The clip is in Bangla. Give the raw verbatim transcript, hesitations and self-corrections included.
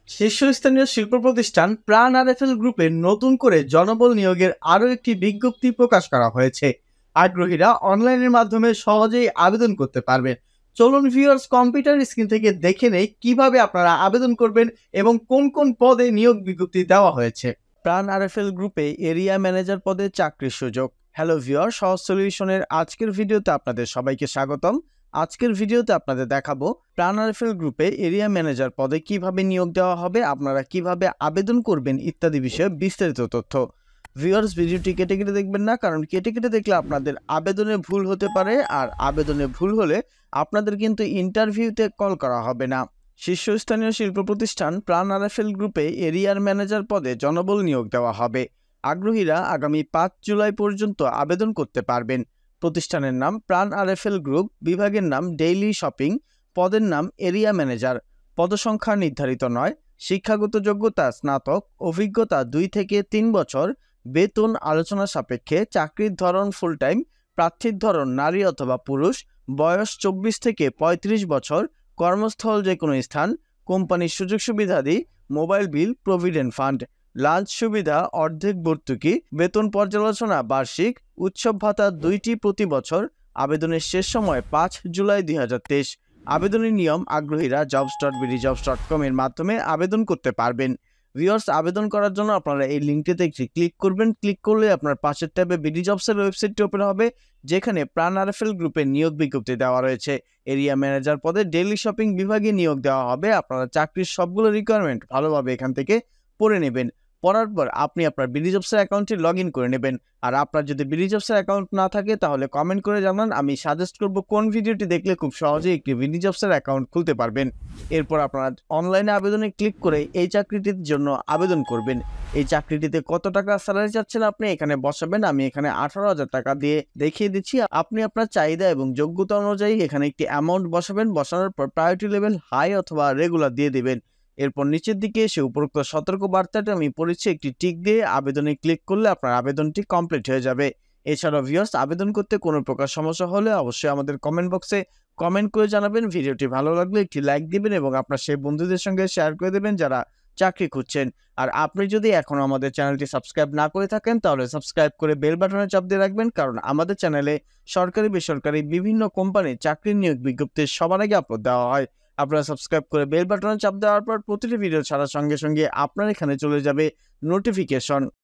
শীর্ষস্থানীয় শিল্প প্রতিষ্ঠান প্রাণ-আরএফএল গ্রুপের নতুন করে জনবল নিয়োগের আরও একটি বিজ্ঞপ্তি প্রকাশ করা হয়েছে। আগ্রহীরা অনলাইনের মাধ্যমে সহজেই আবেদন করতে পারবেন। চলুন ভিউয়ার্স, কম্পিউটার স্ক্রিন থেকে দেখে নেই কিভাবে আপনারা আবেদন করবেন এবং কোন কোন পদে নিয়োগ বিজ্ঞপ্তি দেওয়া হয়েছে। প্রাণ-আরএফএল গ্রুপে এরিয়া ম্যানেজার পদে চাকরির সুযোগ। হ্যালো ভিউয়ার, সহজ সলিউশনের আজকের ভিডিওতে আপনাদের সবাইকে স্বাগতম। আজকের ভিডিওতে আপনাদের দেখাবো প্রাণ-আরএফএল গ্রুপে এরিয়া ম্যানেজার পদে কিভাবে নিয়োগ দেওয়া হবে, আপনারা কিভাবে আবেদন করবেন ইত্যাদি বিষয়ে বিস্তারিত তথ্য। ভিউয়ার্স, ভিডিওটি কেটে কেটে দেখবেন না, কারণ কেটে কেটে দেখলে আপনাদের আবেদনে ভুল হতে পারে, আর আবেদনে ভুল হলে আপনাদের কিন্তু ইন্টারভিউতে কল করা হবে না। শীর্ষস্থানীয় শিল্প প্রতিষ্ঠান প্রাণ-আরএফএল গ্রুপে এরিয়ার ম্যানেজার পদে জনবল নিয়োগ দেওয়া হবে। আগ্রহীরা আগামী পাঁচ জুলাই পর্যন্ত আবেদন করতে পারবেন। প্রতিষ্ঠানের নাম প্রাণ-আরএফএল গ্রুপ, বিভাগের নাম ডেইলি শপিং, পদের নাম এরিয়া ম্যানেজার। পদসংখ্যা নির্ধারিত নয়। শিক্ষাগত যোগ্যতা স্নাতক, অভিজ্ঞতা দুই থেকে তিন বছর, বেতন আলোচনা সাপেক্ষে, চাকরির ধরন ফুল টাইম, প্রার্থীর ধরন নারী অথবা পুরুষ, বয়স চব্বিশ থেকে পঁয়ত্রিশ বছর, কর্মস্থল যে কোনো স্থান, কোম্পানির সুযোগ সুবিধাদি, mobile bill, provident fund, lunch সুবিধা অর্ধেক ভর্তুকি, বেতন পর্যালোচনা বার্ষিক, উৎসব ভাতা দুইটি প্রতি বছর। আবেদনের শেষ সময় পাঁচ জুলাই দুই হাজার তেইশ। আবেদনের নিয়ম, আগ্রহীরা jobs dot BD jobs dot com এর মাধ্যমে আবেদন করতে পারবেন। ভিউয়ার্স, আবেদন করার জন্য আপনারা এই লিঙ্কটিতে একটি ক্লিক করবেন। ক্লিক করলে আপনার পাশের ট্যাবে বিডি জবসের ওয়েবসাইটটি ওপেন হবে, যেখানে প্রাণ-আরএফএল গ্রুপের নিয়োগ বিজ্ঞপ্তি দেওয়া রয়েছে। এরিয়া ম্যানেজার পদে ডেইলি শপিং বিভাগে নিয়োগ দেওয়া হবে। আপনারা চাকরির সবগুলো রিকোয়ারমেন্ট ভালোভাবে এখান থেকে পড়ে নেবেন। পড়ার পর আপনি আপনার বিডি জবসের অ্যাকাউন্টটি লগ ইন করে নেবেন। আর আপনার যদি বিডি জবসের অ্যাকাউন্ট না থাকে তাহলে কমেন্ট করে জানান, আমি সাজেস্ট করব কোন ভিডিওটি দেখলে খুব সহজেই একটি বিডি জবসের অ্যাকাউন্ট খুলতে পারবেন। এরপর আপনারা অনলাইনে আবেদনে ক্লিক করে এই চাকরিটির জন্য আবেদন করবেন। এই চাকরিটিতে কত টাকা স্যালারি চাচ্ছেন আপনি এখানে বসাবেন। আমি এখানে আঠারো হাজার টাকা দিয়ে দেখিয়ে দিচ্ছি। আপনি আপনার চাহিদা এবং যোগ্যতা অনুযায়ী এখানে একটি অ্যামাউন্ট বসাবেন। বসানোর পর প্রায়োরিটি লেভেল হাই অথবা রেগুলার দিয়ে দেবেন। এরপর নিচের দিকে এসে উপরোক্ত সতর্ক বার্তাটা আমি পড়েছি, একটি টিক দিয়ে আবেদনে ক্লিক করলে আপনার আবেদনটি কমপ্লিট হয়ে যাবে। এছাড়াও ভিউয়ার্স, আবেদন করতে কোনো প্রকার সমস্যা হলে অবশ্যই আমাদের কমেন্ট বক্সে কমেন্ট করে জানাবেন। ভিডিওটি ভালো লাগলে একটি লাইক দিবেন এবং আপনার সেই বন্ধুদের সঙ্গে শেয়ার করে দেবেন যারা চাকরি খুঁজছেন। আর আপনি যদি এখনও আমাদের চ্যানেলটি সাবস্ক্রাইব না করে থাকেন তাহলে সাবস্ক্রাইব করে বেল বাটনে চাপ দিয়ে রাখবেন, কারণ আমাদের চ্যানেলে সরকারি বেসরকারি বিভিন্ন কোম্পানির চাকরির নিয়োগ বিজ্ঞপ্তি সবার আগে আপলোড দেওয়া হয়। আপনারা সাবস্ক্রাইব করে বেল বাটনে চাপ দেওয়ার পর প্রতিটি ভিডিও ছাড়ার সঙ্গে সঙ্গে আপনার এখানে চলে যাবে নোটিফিকেশন।